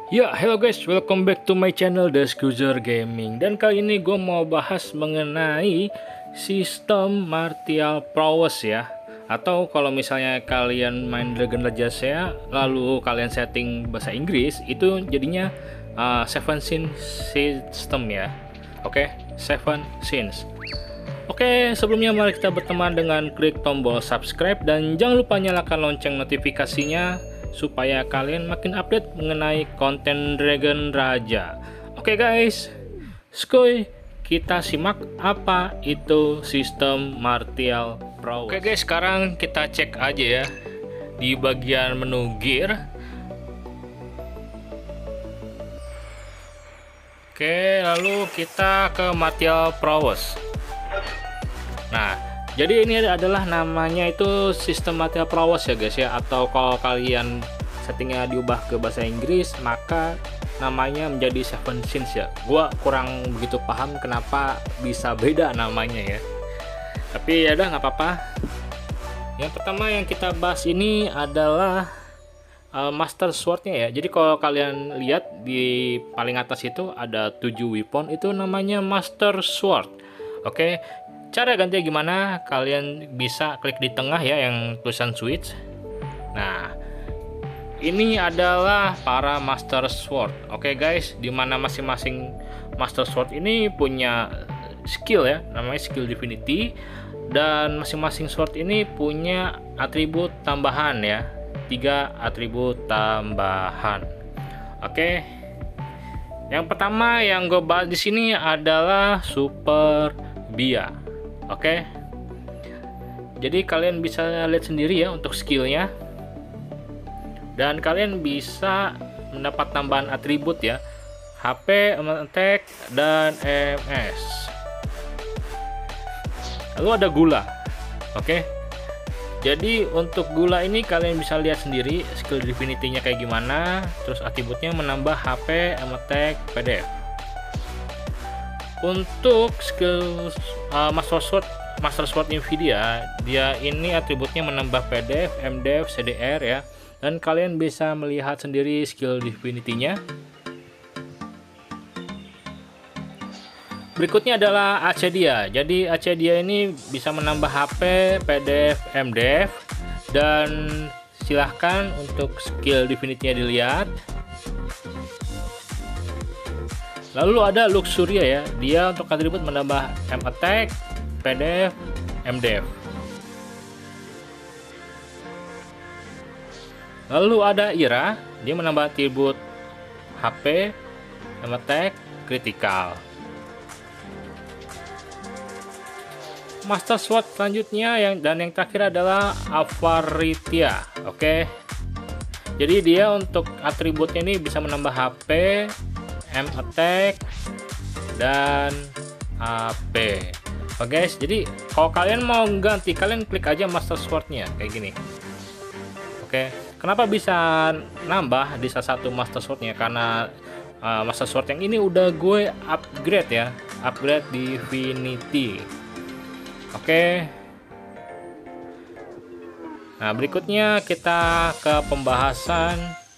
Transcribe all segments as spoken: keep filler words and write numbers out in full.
Ya, hello guys, welcome back to my channel The Scuser Gaming. Dan kali ini gue mau bahas mengenai sistem martial prowess ya. Atau kalau misalnya kalian main Dragon Legends ya, lalu kalian setting bahasa Inggris, itu jadinya uh, Seven Sins System ya. Oke, Seven Sins. Oke, sebelumnya mari kita berteman dengan klik tombol subscribe dan jangan lupa nyalakan lonceng notifikasinya supaya kalian makin update mengenai konten Dragon Raja. Oke guys, skuy, kita simak apa itu sistem martial prowess. Oke guys, sekarang kita cek aja ya di bagian menu gear. Oke, lalu kita ke martial prowess. Nah, jadi ini adalah namanya itu sistem martial prowess ya guys ya, atau kalau kalian settingnya diubah ke bahasa Inggris maka namanya menjadi Seven Sins ya. Gua kurang begitu paham kenapa bisa beda namanya ya, tapi ya udah nggak apa-apa. Yang pertama yang kita bahas ini adalah uh, Master Swordnya ya. Jadi kalau kalian lihat di paling atas itu ada tujuh weapon, itu namanya Master Sword. Oke, cara gantinya gimana? Kalian bisa klik di tengah ya yang tulisan switch. Nah, ini adalah para Master Sword. Oke guys, dimana masing-masing Master Sword ini punya skill ya, namanya skill Divinity, dan masing-masing sword ini punya atribut tambahan ya, tiga atribut tambahan. Oke, yang pertama yang gue bahas di sini adalah Super Bia. Oke, jadi kalian bisa lihat sendiri ya untuk skillnya, dan kalian bisa mendapat tambahan atribut ya, H P, attack, dan M S. Lalu ada gula. Oke, jadi untuk gula ini kalian bisa lihat sendiri skill Divinity-nya kayak gimana, terus atributnya menambah H P, attack, P D F. Untuk skill uh, Master Sword Master Sword Nvidia, dia ini atributnya menambah P D F, M D F, C D R ya, dan kalian bisa melihat sendiri skill Divinity-nya. Berikutnya adalah A C dia. Jadi A C dia ini bisa menambah H P, P D F, M D F, dan silahkan untuk skill Divinity-nya dilihat. Lalu ada Luxuria ya, dia untuk atribut menambah M attack, P D F, M D F. Lalu ada Ira, dia menambah atribut H P, M attack, critical. Master Sword selanjutnya yang dan yang terakhir adalah Avaritia. Oke, jadi dia untuk atributnya ini bisa menambah H P, M attack, dan H P. Oke guys, jadi kalau kalian mau ganti, kalian klik aja Master Sword-nya kayak gini. Oke, kenapa bisa nambah di salah satu Master Sword-nya? Karena uh, Master Sword yang ini udah gue upgrade ya, upgrade Divinity. Oke, nah berikutnya kita ke pembahasan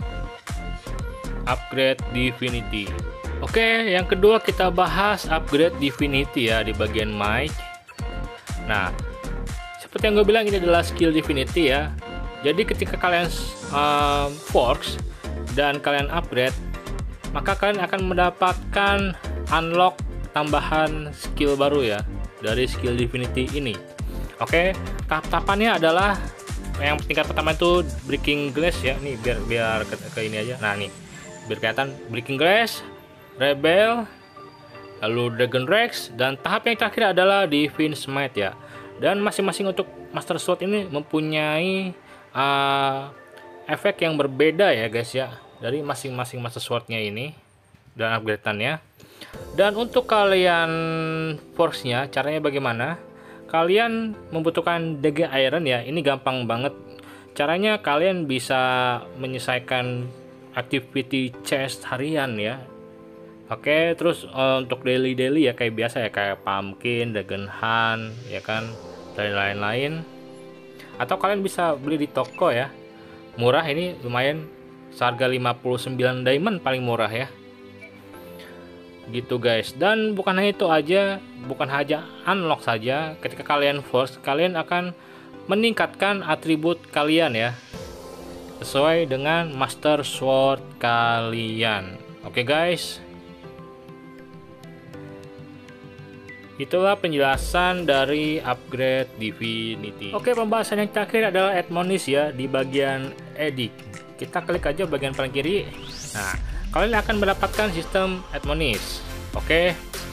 upgrade Divinity. Oke, yang kedua kita bahas upgrade Divinity ya di bagian mic. Nah, seperti yang gue bilang, ini adalah skill Divinity ya. Jadi ketika kalian um, forks dan kalian upgrade, maka kalian akan mendapatkan unlock tambahan skill baru ya dari skill Divinity ini. Oke, tahap-tahapannya adalah yang tingkat pertama itu Breaking Glass ya. Nih biar biar ke, ke ini aja. Nah nih, biar kelihatan Breaking Glass, Rebel, lalu Dragon Rex, dan tahap yang terakhir adalah Divine Smite ya. Dan masing-masing untuk Master Sword ini mempunyai uh, efek yang berbeda ya guys ya, dari masing-masing Master Sword-nya ini dan upgrade-annya. Dan untuk kalian force-nya, caranya bagaimana? Kalian membutuhkan D G Iron ya. Ini gampang banget. Caranya kalian bisa menyesuaikan activity chest harian ya. Oke, terus uh, untuk daily daily ya kayak biasa ya, kayak pumpkin, dragon hunt ya kan, dan lain-lain. Atau kalian bisa beli di toko ya. Murah, ini lumayan seharga lima puluh sembilan diamond paling murah ya. Gitu guys. Dan bukan hanya itu aja, bukan hanya unlock saja, ketika kalian force, kalian akan meningkatkan atribut kalian ya, sesuai dengan master sword kalian. Oke guys, itulah penjelasan dari upgrade Divinity. Oke, pembahasan yang terakhir adalah admonish ya, di bagian edit. Kita klik aja bagian paling kiri. Nah, kalian akan mendapatkan sistem admonish. Oke,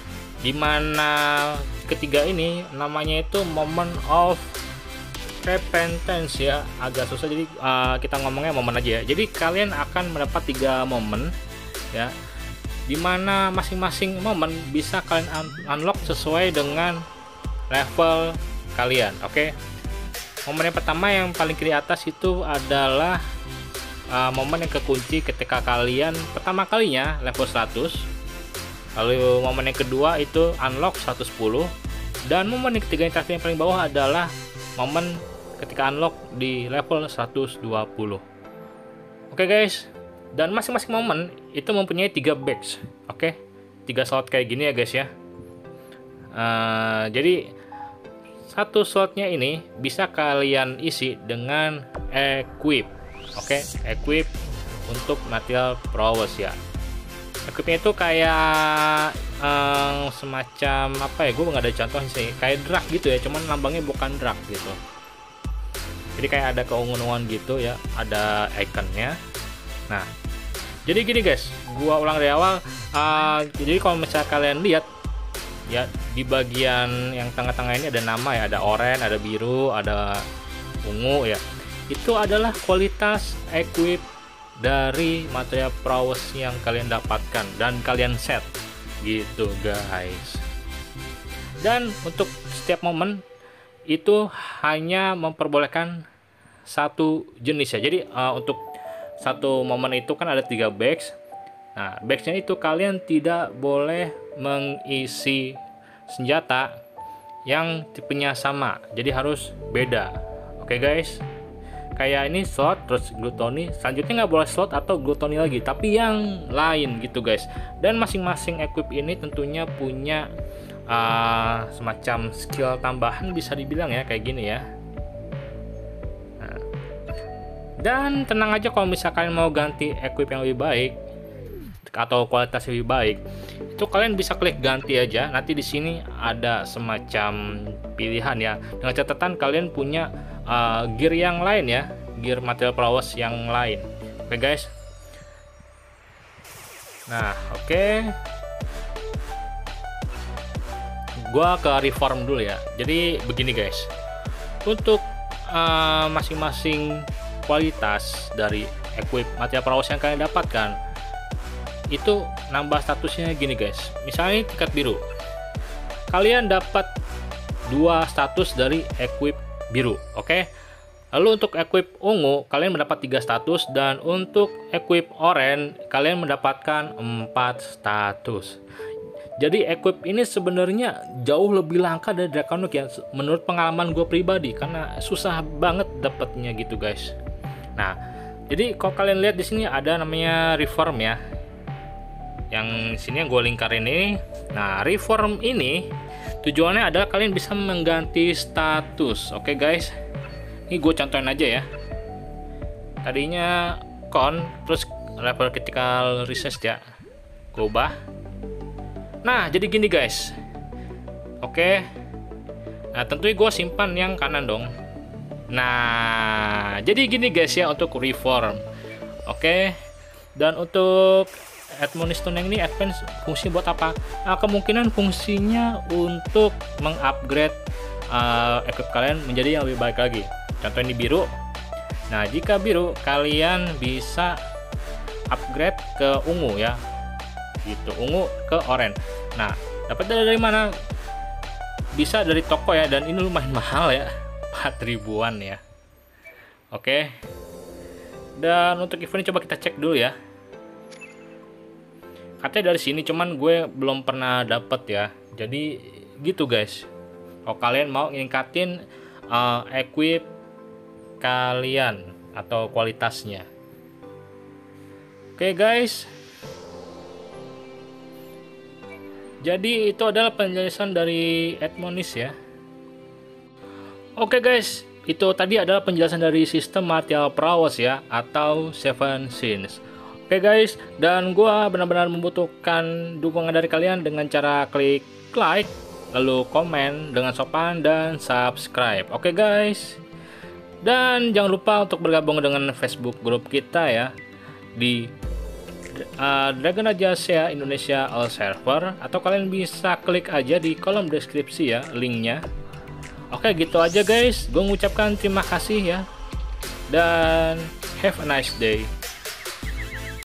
dimana ketiga ini namanya itu moment of repentance ya, agak susah, jadi uh, kita ngomongnya momen aja ya. Jadi kalian akan mendapat tiga momen ya, dimana masing-masing momen bisa kalian un unlock sesuai dengan level kalian. Oke, momen yang pertama yang paling kiri atas itu adalah uh, momen yang kekunci ketika kalian pertama kalinya level seratus. Lalu momen yang kedua itu unlock seratus sepuluh, dan momen yang ketiga yang terakhir yang paling bawah adalah momen ketika unlock di level seratus dua puluh. Oke guys, dan masing-masing momen itu mempunyai tiga badge. Oke, tiga slot kayak gini ya guys ya. Uh, jadi satu slotnya ini bisa kalian isi dengan equip. Oke, equip untuk material prowess ya. Equipnya itu kayak um, semacam apa ya, gue nggak ada contoh sih, kayak drag gitu ya, cuman lambangnya bukan drag gitu. Jadi kayak ada keunguan gitu ya, ada ikonnya. Nah, jadi gini guys, gua ulang dari awal. Uh, jadi kalau misalnya kalian lihat ya, di bagian yang tengah-tengah ini ada nama ya, ada oranye, ada biru, ada ungu ya. Itu adalah kualitas equip dari material prowess yang kalian dapatkan dan kalian set gitu guys. Dan untuk setiap momen itu hanya memperbolehkan satu jenis ya. Jadi uh, untuk satu momen itu kan ada tiga bags. Nah, bagsnya itu kalian tidak boleh mengisi senjata yang tipenya sama, jadi harus beda. Oke guys, kayak ini slot, terus gluttony, selanjutnya nggak boleh slot atau gluttony lagi, tapi yang lain gitu guys. Dan masing-masing equip ini tentunya punya uh, semacam skill tambahan, bisa dibilang ya, kayak gini ya. Nah, dan tenang aja kalau misalkan mau ganti equip yang lebih baik atau kualitas lebih baik, itu kalian bisa klik ganti aja. Nanti di sini ada semacam pilihan ya, dengan catatan kalian punya uh, gear yang lain ya, gear material prowess yang lain. Oke okay, guys. Nah, oke. Okay. Gua ke reform dulu ya. Jadi begini guys. Untuk masing-masing uh, kualitas dari equip material prowess yang kalian dapatkan, itu nambah statusnya gini guys. Misalnya tingkat biru, kalian dapat dua status dari equip biru. Oke okay? Lalu untuk equip ungu kalian mendapat tiga status, dan untuk equip oranye kalian mendapatkan empat status. Jadi equip ini sebenarnya jauh lebih langka dari Draconok ya, menurut pengalaman gue pribadi, karena susah banget dapatnya gitu guys. Nah, jadi kalau kalian lihat di sini ada namanya reform ya, yang sini yang gue lingkarin ini. Nah, reform ini tujuannya adalah kalian bisa mengganti status. Oke okay, guys, ini gue contohin aja ya. Tadinya con, terus level critical resist ya, gue ubah. Nah, jadi gini guys. Oke okay. Nah, tentunya gue simpan yang kanan dong. Nah, jadi gini guys ya untuk reform. Oke okay. Dan untuk admonish tuning ini advance fungsi buat apa? Nah, kemungkinan fungsinya untuk mengupgrade uh, equip kalian menjadi yang lebih baik lagi. Contoh ini biru. Nah, jika biru kalian bisa upgrade ke ungu ya, gitu, ungu ke oranye. Nah, dapat dari mana? Bisa dari toko ya, dan ini lumayan mahal ya, empat ribuan ya. Oke. Dan untuk event ini coba kita cek dulu ya. Katanya dari sini, cuman gue belum pernah dapet ya. Jadi gitu guys. Kalau kalian mau ningkatin uh, equip kalian atau kualitasnya. Oke guys, jadi itu adalah penjelasan dari Admonish ya. Oke guys, itu tadi adalah penjelasan dari sistem Martial Prowess ya, atau Seven Sins. Oke guys, dan gua benar-benar membutuhkan dukungan dari kalian dengan cara klik like, lalu komen dengan sopan, dan subscribe. Oke guys, dan jangan lupa untuk bergabung dengan Facebook grup kita ya, di uh, Dragon Age Asia Indonesia All Server, atau kalian bisa klik aja di kolom deskripsi ya linknya. Oke, gitu aja guys, gue mengucapkan terima kasih ya, dan have a nice day.